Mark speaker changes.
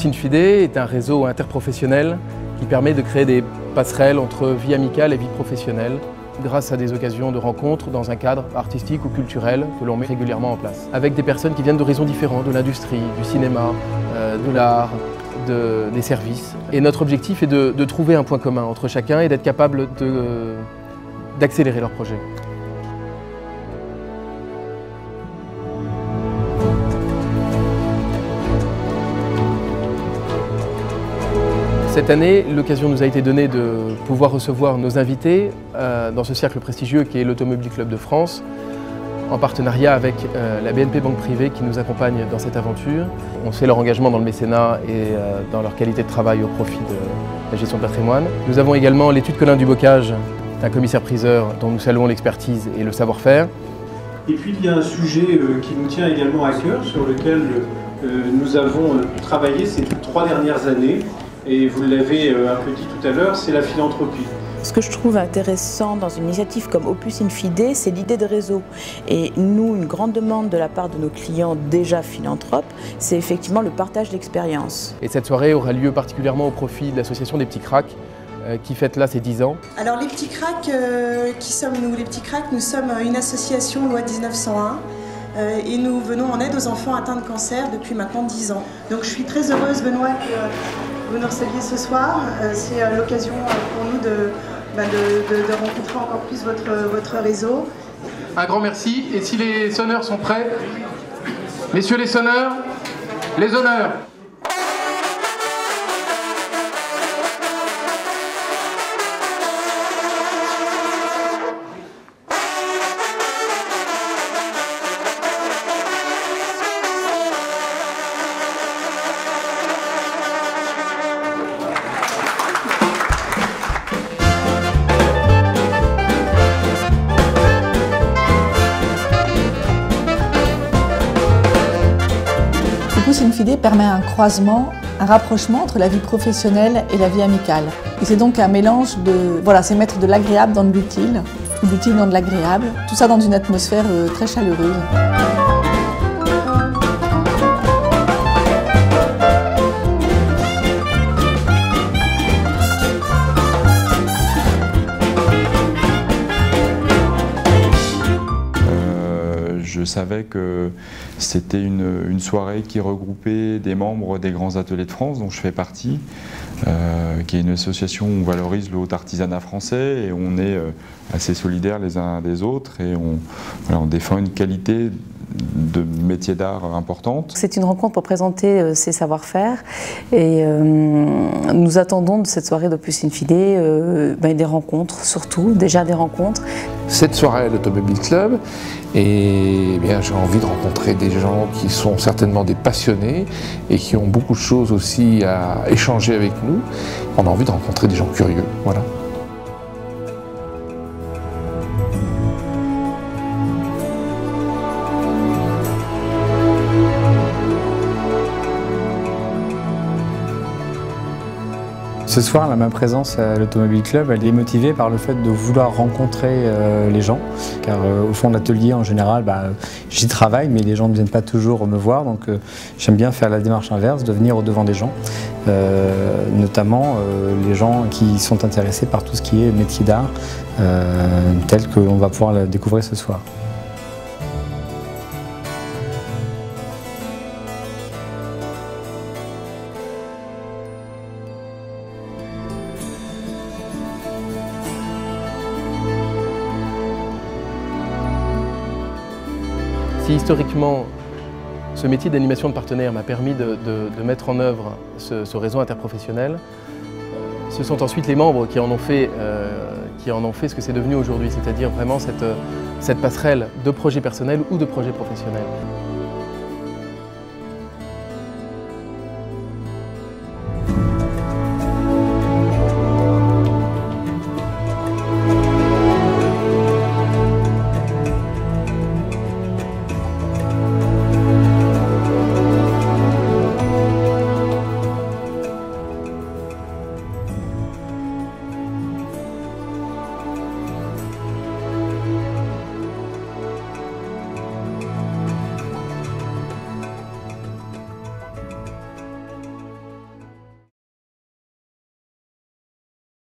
Speaker 1: Opus Infide est un réseau interprofessionnel qui permet de créer des passerelles entre vie amicale et vie professionnelle grâce à des occasions de rencontres dans un cadre artistique ou culturel que l'on met régulièrement en place. Avec des personnes qui viennent d'horizons différents, de l'industrie, du cinéma, de l'art, des services. Et notre objectif est de trouver un point commun entre chacun et d'être capable d'accélérer leur projet. Cette année, l'occasion nous a été donnée de pouvoir recevoir nos invités dans ce cercle prestigieux qui est l'Automobile Club de France, en partenariat avec la BNP Banque Privée qui nous accompagne dans cette aventure. On sait leur engagement dans le mécénat et dans leur qualité de travail au profit de la gestion de patrimoine. Nous avons également l'étude Colin Dubocage, un commissaire-priseur dont nous saluons l'expertise et le savoir-faire.
Speaker 2: Et puis il y a un sujet qui nous tient également à cœur, sur lequel nous avons travaillé ces 3 dernières années. Et vous l'avez un peu dit tout à l'heure, c'est la philanthropie.
Speaker 3: Ce que je trouve intéressant dans une initiative comme Opus Infide, c'est l'idée de réseau. Et nous, une grande demande de la part de nos clients déjà philanthropes, c'est effectivement le partage d'expériences.
Speaker 1: Et cette soirée aura lieu particulièrement au profit de l'association des Petits Cracks, qui fête là ses 10 ans.
Speaker 4: Alors les Petits Cracks, qui sommes-nous? Les Petits Cracks, nous sommes une association loi 1901. Et nous venons en aide aux enfants atteints de cancer depuis maintenant 10 ans. Donc je suis très heureuse, Benoît, que vous nous receviez ce soir. C'est l'occasion pour nous de rencontrer encore plus votre réseau.
Speaker 1: Un grand merci. Et si les sonneurs sont prêts, messieurs les sonneurs, les honneurs.
Speaker 5: Opus Infide permet un croisement, un rapprochement entre la vie professionnelle et la vie amicale. Et c'est donc un mélange de, voilà, c'est mettre de l'agréable dans de l'utile, ou de l'utile dans de l'agréable, tout ça dans une atmosphère très chaleureuse.
Speaker 6: Je savais que c'était une soirée qui regroupait des membres des Grands Ateliers de France, dont je fais partie, qui est une association où on valorise le haut artisanat français et on est assez solidaires les uns des autres et on défend une qualité de métier d'art importante.
Speaker 3: C'est une rencontre pour présenter ses savoir-faire et nous attendons de cette soirée d'Opus Infide des rencontres, surtout, déjà des rencontres.
Speaker 7: Cette soirée à l'Automobile Club, et bien j'ai envie de rencontrer des gens qui sont certainement des passionnés et qui ont beaucoup de choses aussi à échanger avec nous. On a envie de rencontrer des gens curieux, voilà.
Speaker 8: Ce soir, ma présence à l'Automobile Club, elle est motivée par le fait de vouloir rencontrer les gens. Car au fond de l'atelier, en général, j'y travaille, mais les gens ne viennent pas toujours me voir. Donc j'aime bien faire la démarche inverse, de venir au-devant des gens. Notamment les gens qui sont intéressés par tout ce qui est métier d'art, tel qu'on va pouvoir le découvrir ce soir.
Speaker 1: Si historiquement, ce métier d'animation de partenaire m'a permis de mettre en œuvre ce réseau interprofessionnel, ce sont ensuite les membres qui en ont fait ce que c'est devenu aujourd'hui, c'est-à-dire vraiment cette passerelle de projets personnels ou de projets professionnels.